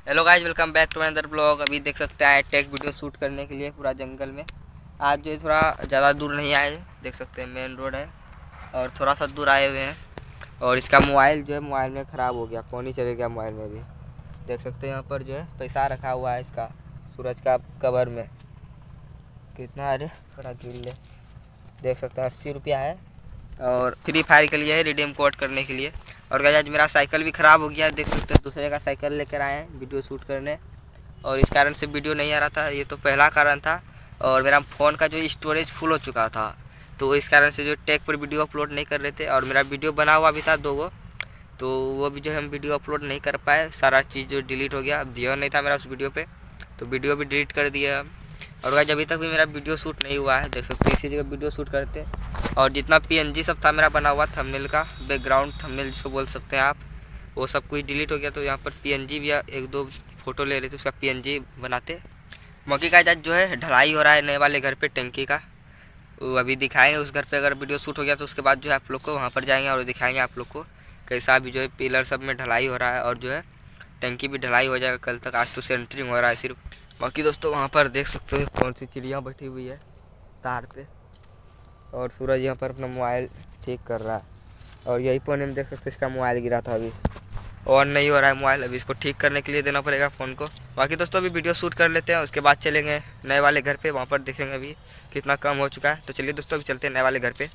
Hello guys, welcome back to another blog. अभी देख सकते हैं टेक वीडियो शूट करने के लिए पूरा जंगल में। आज जो है थोड़ा ज़्यादा दूर नहीं आए, देख सकते हैं मेन रोड है और थोड़ा सा दूर आए हुए हैं। और इसका मोबाइल जो है मोबाइल में ख़राब हो गया, फ़ोन ही चले गया मोबाइल में भी। देख सकते हैं यहाँ पर जो है पैसा रखा हुआ है इसका सूरज का कवर में। कितना अरे थोड़ा गिर ले, देख सकते हैं 80 रुपया है और फ्री फायर के लिए है, रिडीम कोड करने के लिए। और गाइस आज मेरा साइकिल भी ख़राब हो गया, देख सकते हैं दूसरे का साइकिल लेकर आए हैं वीडियो शूट करने और इस कारण से वीडियो नहीं आ रहा था। ये तो पहला कारण था। और मेरा फ़ोन का जो स्टोरेज फुल हो चुका था, तो इस कारण से जो टेक पर वीडियो अपलोड नहीं कर रहे थे। और मेरा वीडियो बना हुआ भी था 2 गो, तो वो भी जो है हम वीडियो अपलोड नहीं कर पाए। सारा चीज़ जो डिलीट हो गया, अब ध्यान नहीं था मेरा उस वीडियो पे, तो वीडियो भी डिलीट कर दिया। और गाइस अभी तक भी मेरा वीडियो शूट नहीं हुआ है, देख सकते हैं इसी जगह वीडियो शूट करते। और जितना PNG सब था मेरा बना हुआ थंबनेल का, बैकग्राउंड थंबनेल जिसको बोल सकते हैं आप, वो सब कुछ डिलीट हो गया। तो यहाँ पर PNG भी 1-2 फ़ोटो ले रहे थे, उसका PNG बनाते। बाकी का आज जो है ढलाई हो रहा है नए वाले घर पे टंकी का, वो अभी दिखाएंगे उस घर पे। अगर वीडियो शूट हो गया तो उसके बाद जो है आप लोग को वहाँ पर जाएंगे और दिखाएंगे आप लोग को कैसा भी जो है पिलर सब में ढलाई हो रहा है। और जो है टंकी भी ढलाई हो जाएगा कल तक, आज तो सेंटरिंग हो रहा है सिर्फ। बाकी दोस्तों वहाँ पर देख सकते हो कौन सी चिड़िया बैठी हुई है तार पे, और सूरज यहाँ पर अपना मोबाइल ठीक कर रहा है। और यही पर हम देख सकते हैं इसका मोबाइल गिरा था अभी, और नहीं हो रहा है मोबाइल, अभी इसको ठीक करने के लिए देना पड़ेगा फ़ोन को। बाकी दोस्तों अभी वीडियो शूट कर लेते हैं, उसके बाद चलेंगे नए वाले घर पे, वहाँ पर देखेंगे अभी कितना कम हो चुका है। तो चलिए दोस्तों अभी चलते हैं नए वाले घर पे।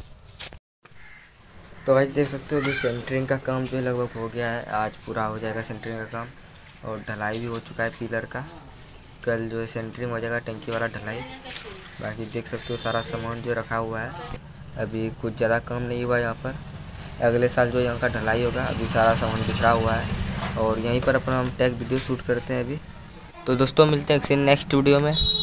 तो भाई देख सकते हो अभी सेंटरिंग का काम जो है लगभग हो गया है, आज पूरा हो जाएगा सेंटरिंग का काम। और ढलाई भी हो चुका है पिलर का, कल जो है सेंटरिंग हो जाएगा टंकी वाला ढलाई। बाकी देख सकते हो सारा सामान जो रखा हुआ है, अभी कुछ ज़्यादा काम नहीं हुआ यहाँ पर। अगले साल जो यहाँ का ढलाई होगा, अभी सारा सामान बिखरा हुआ है और यहीं पर अपना हम टैग वीडियो शूट करते हैं अभी। तो दोस्तों मिलते हैं नेक्स्ट वीडियो में।